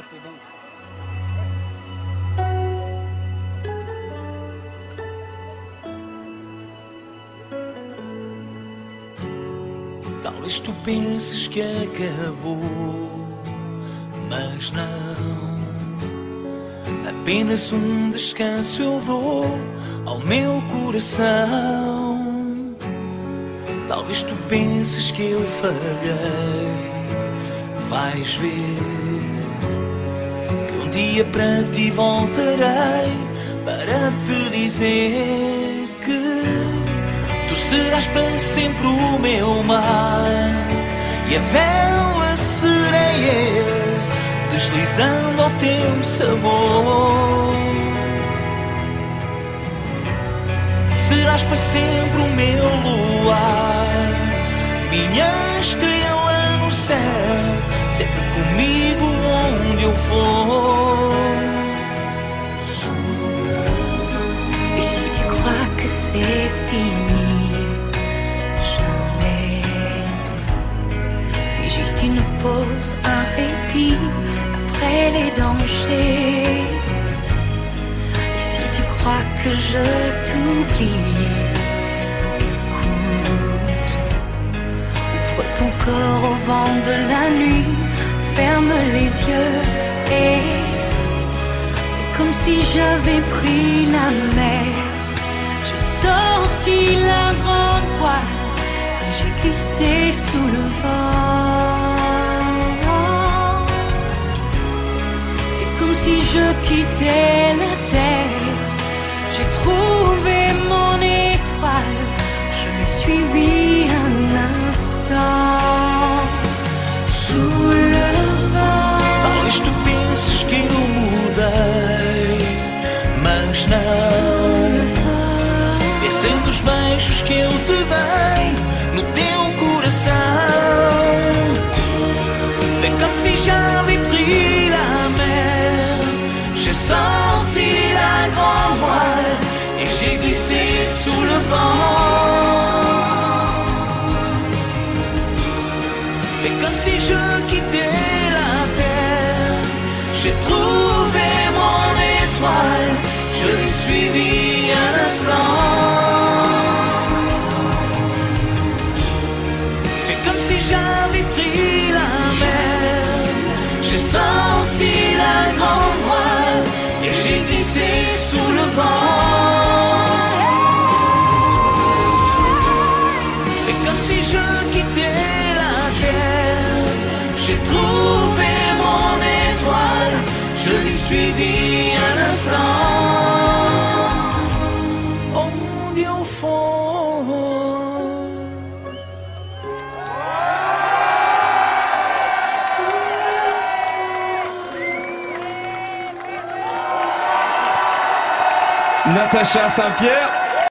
c'est bon. Talvez tu penses que acabou, mas não. Apenas descanso eu dou ao meu coração. Talvez tu penses que eu falhei, vais ver que dia para ti voltarei para te dizer que tu serás para sempre o meu mar e a vela serei eu, deslizando ao teu sabor. Serás para sempre o meu luar, minha estrela no céu, sempre comigo onde eu for. Et si tu crois que c'est fini, jamais. C'est juste une pause, un répit après les dangers. Et si tu crois que je t'oublie, écoute, ouvre ton corps au vent de la nuit, ferme les yeux et comme si j'avais pris la mer. J'ai sorti la grande voile et j'ai glissé sous le vent. C'est comme si je quittais la terre. J'ai trouvé mon étoile, je l'ai suivie un instant. Sous le vent. Talvez tu penses que eu mudei, mas não. Pensando nos beijos que eu te dei no teu coração, c'est comme si j'avais pris la mer. J'ai sorti la grande voile et j'ai glissé sous le vent. C'est comme si je quittais la terre. J'ai trouvé mon étoile, je l'ai suivi un instant. C'est comme si j'avais pris la mer. J'ai sorti la grande voile et j'ai glissé sous le vent. C'est comme si je quittais la terre. J'ai trouvé mon étoile, je l'ai suivi un instant. Onde eu for. Natacha Saint-Pierre.